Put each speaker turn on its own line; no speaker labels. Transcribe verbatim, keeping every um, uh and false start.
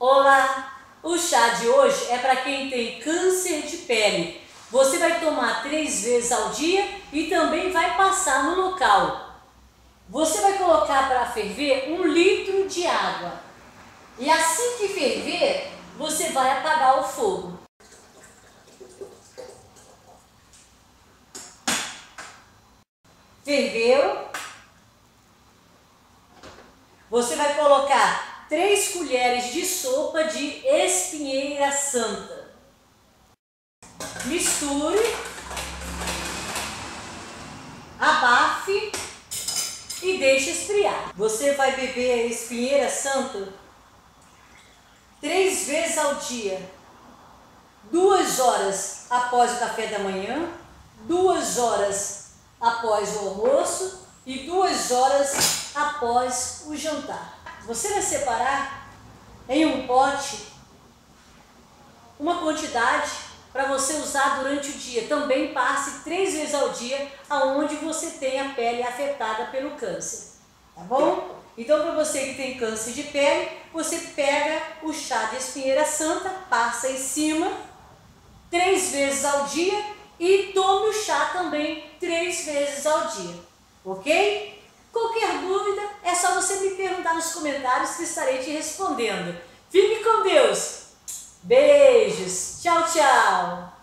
Olá! O chá de hoje é para quem tem câncer de pele. Você vai tomar três vezes ao dia e também vai passar no local. Você vai colocar para ferver um litro de água. E assim que ferver, você vai apagar o fogo. Ferveu. Você vai colocar três colheres de sopa de espinheira santa. Misture, abafe e deixe esfriar. Você vai beber a espinheira santa três vezes ao dia, duas horas após o café da manhã, duas horas após o almoço e duas horas após o jantar. Você vai separar em um pote uma quantidade para você usar durante o dia. Também passe três vezes ao dia aonde você tem a pele afetada pelo câncer, tá bom? Então, para você que tem câncer de pele, você pega o chá de espinheira santa, passa em cima três vezes ao dia e tome o chá também três vezes ao dia, ok? Qualquer dúvida é só você me perguntar nos comentários que estarei te respondendo. Fique com Deus! Beijos! Tchau, tchau!